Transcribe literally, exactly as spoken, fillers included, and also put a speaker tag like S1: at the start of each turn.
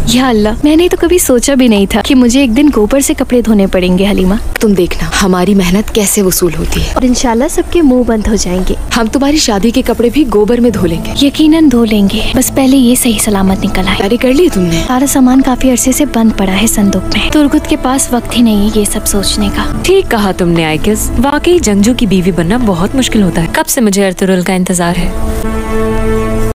S1: या अल्लाह, मैंने तो कभी सोचा भी नहीं था कि मुझे एक दिन गोबर से कपड़े धोने पड़ेंगे। हलीमा,
S2: तुम देखना हमारी मेहनत कैसे वसूल होती है,
S1: और इंशाल्लाह सबके मुंह बंद हो जाएंगे।
S2: हम तुम्हारी शादी के कपड़े भी गोबर में धो लेंगे।
S1: यकीनन धो लेंगे, बस पहले ये सही सलामत निकल आए।
S2: तैयारी कर ली तुमने?
S1: सारा सामान काफी अरसे से बंद पड़ा है संदूक में। तुर्गुत के पास वक्त ही नहीं है ये सब सोचने का।
S3: ठीक कहा तुमने आइकिस, वाकई जंगजू की बीवी बनना बहुत मुश्किल होता है। कब से मुझे अर्तुगरुल का इंतजार है।